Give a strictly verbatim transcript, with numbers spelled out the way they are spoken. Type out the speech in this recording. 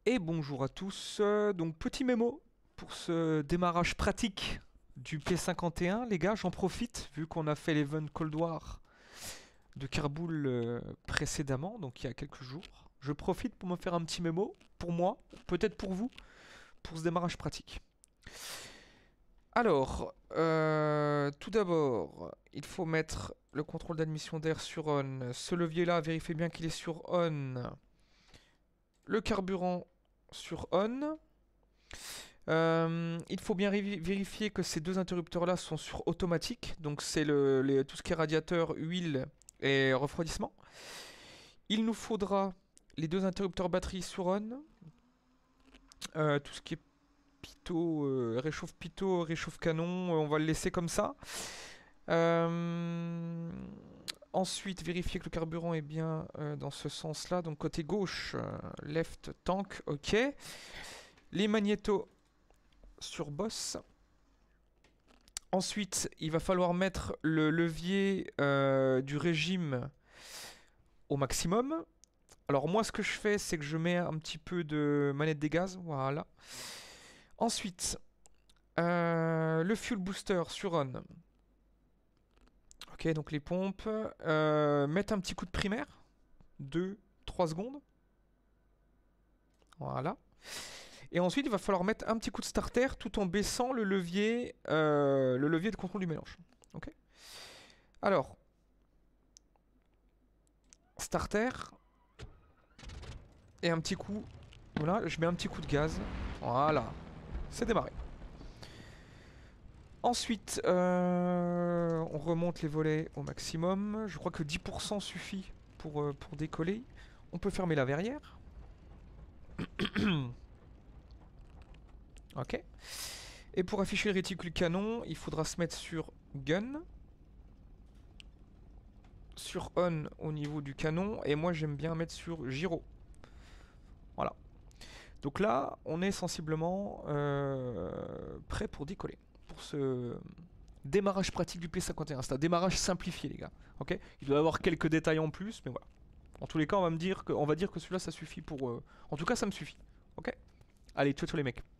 Et bonjour à tous. Euh, donc petit mémo pour ce démarrage pratique du P cinquante et un. Les gars, j'en profite vu qu'on a fait l'event Cold War de Kerboul euh, précédemment, donc il y a quelques jours. Je profite pour me faire un petit mémo pour moi, peut-être pour vous, pour ce démarrage pratique. Alors, euh, tout d'abord, il faut mettre le contrôle d'admission d'air sur on. Ce levier-là, vérifiez bien qu'il est sur on. Le carburant sur on. Euh, il faut bien vérifier que ces deux interrupteurs là sont sur automatique, donc c'est le, les, tout ce qui est radiateur, huile et refroidissement. Il nous faudra les deux interrupteurs batterie sur on, euh, tout ce qui est pitot, euh, réchauffe pitot, réchauffe canon, euh, on va le laisser comme ça. Euh, ensuite, vérifier que le carburant est bien euh, dans ce sens-là. Donc côté gauche, euh, left tank, ok. Les magnétos sur boss. Ensuite, il va falloir mettre le levier euh, du régime au maximum. Alors moi, ce que je fais, c'est que je mets un petit peu de manette des gaz, voilà. Ensuite, euh, le fuel booster sur on. Ok, donc les pompes. Euh, mettre un petit coup de primaire. deux trois secondes. Voilà. Et ensuite, il va falloir mettre un petit coup de starter tout en baissant le levier, euh, le levier de contrôle du mélange. Ok. Alors, starter. Et un petit coup. Voilà, je mets un petit coup de gaz. Voilà. C'est démarré. Ensuite, euh, on remonte les volets au maximum. Je crois que dix pour cent suffit pour, euh, pour décoller. On peut fermer la verrière. Ok. Et pour afficher le réticule canon, il faudra se mettre sur Gun. Sur On au niveau du canon. Et moi, j'aime bien mettre sur Gyro. Voilà. Donc là, on est sensiblement euh, prêt pour décoller. Pour ce démarrage pratique du P cinquante et un. C'est un démarrage simplifié, les gars. Ok. Il doit y avoir quelques détails en plus, mais voilà. En tous les cas, on va me dire que, on va dire que celui-là, ça suffit pour... Euh... En tout cas, ça me suffit. Ok. Allez, ciao, ciao les mecs.